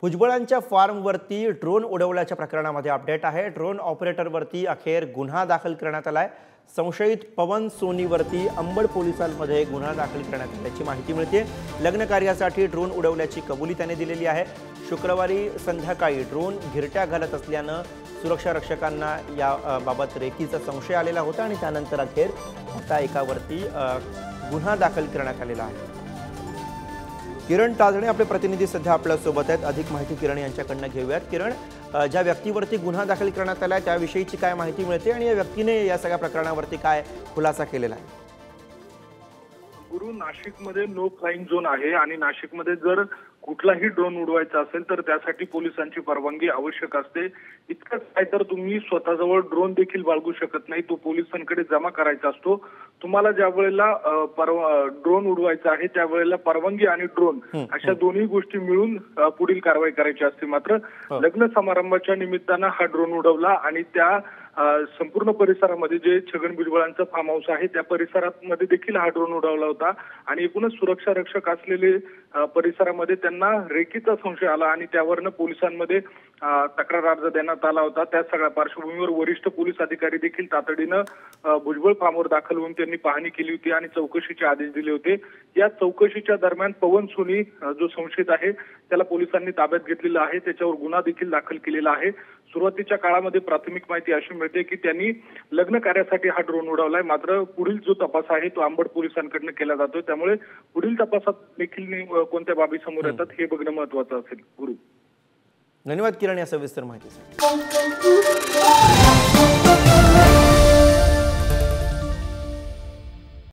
भुजबळांच्या फार्मवरती drone उडवल्याच्या प्रकरणामध्ये update आहे। Drone ऑपरेटरवरती अखेर गुन्हा दाखल करण्यात आलाय। संशयित पवन सोनीवरती अंबड पोलिसांमध्ये गुन्हा दाखल करण्यात आल्याची माहिती मिळते। लग्न कार्यासाठी ड्रोन उडवल्याची कबुली त्याने दिलेली आहे। शुक्रवारी संध्याकाळी ड्रोन घिरट्या घालत असल्याने सुरक्षा रक्षकांना या बाबत रेकीचा संशय आलेला होता आणि त्यानंतर अखेर आता एकावरती गुन्हा दाखल करण्यात आलेला आहे। किरण ताजणे आपले प्रतिनिधी सध्या आपल्या सोबत आहेत। अधिक माहिती किरण यांच्याकडून घेऊयात। किरण, ज्या व्यक्तीवरती गुन्हा दाखल करण्यात आला त्याविषयीची काय माहिती मिळते आणि या व्यक्तीने या सगळ्या प्रकरणावरती काय खुलासा केलेला आहे? गुरु, नाशिकमध्ये नो फ्लाइंग झोन आहे आणि नाशिकमध्ये जर कुठलाही ड्रोन उडवायचा असेल तर त्यासाठी पोलिसांची परवानगी आवश्यक असते। इतकंच काय तर तुम्ही स्वतःजवळ ड्रोन देखील बाळगू शकत नाही, तो पोलिसांकडे जमा करायचा असतो। तुम्हाला ज्या वेळेला ड्रोन उडवायचा आहे त्यावेळेला परवानगी आणि ड्रोन अशा दोन्ही गोष्टी मिळून पुढील कारवाई करायची असते। मात्र लग्न समारंभाच्या निमित्तानं हा ड्रोन उडवला आणि त्या संपूर्ण परिसरामध्ये जे छगन भुजबळांचं फार्म हाऊस आहे त्या परिसरामध्ये देखील हा ड्रोन उडवला होता आणि एकूणच सुरक्षा रक्षक असलेले परिसरामध्ये त्यांना रेकीचा संशय आला आणि त्यावरनं पोलिसांमध्ये तक्रार अर्ज देण्यात आला होता। त्या सगळ्या पार्श्वभूमीवर वरिष्ठ पोलीस अधिकारी देखील तातडीनं भुजबळ फार्मवर दाखल होऊन त्यांनी पाहणी केली होती आणि चौकशीचे आदेश दिले होते। या चौकशीच्या दरम्यान पवन सोनी जो संशयित आहे त्याला पोलिसांनी ताब्यात घेतलेला आहे, त्याच्यावर गुन्हा देखील दाखल केलेला आहे। सुरुवातीच्या काळामध्ये प्राथमिक माहिती अशी मिळते की त्यांनी लग्न कार्यासाठी हा ड्रोन उडवलाय, मात्र पुढील जो तपास आहे तो अंबड पोलिसांकडून केला जातोय, त्यामुळे पुढील तपासात देखील कोणत्या बाबी समोर येतात हे बघणं महत्त्वाचं असेल। गुरु, धन्यवाद किरण या सविस्तर माहितीसाठी।